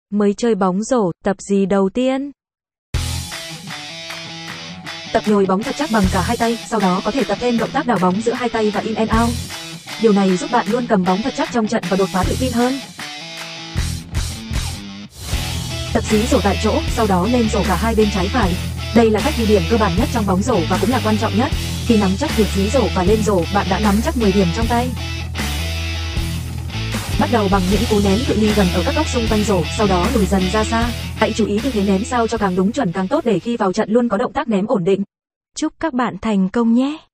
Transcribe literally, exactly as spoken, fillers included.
Mới chơi bóng rổ, tập gì đầu tiên? Tập nhồi bóng thật chắc bằng cả hai tay, sau đó có thể tập thêm động tác đảo bóng giữa hai tay và in and out. Điều này giúp bạn luôn cầm bóng thật chắc trong trận và đột phá tự tin hơn. Tập dí rổ tại chỗ, sau đó lên rổ cả hai bên trái phải. Đây là cách ghi điểm cơ bản nhất trong bóng rổ và cũng là quan trọng nhất. Khi nắm chắc việc dí rổ và lên rổ, bạn đã nắm chắc mười điểm trong tay. Bắt đầu bằng những cú ném cự ly gần ở các góc xung quanh rổ, sau đó lùi dần ra xa. Hãy chú ý tư thế ném sao cho càng đúng chuẩn càng tốt để khi vào trận luôn có động tác ném ổn định. Chúc các bạn thành công nhé!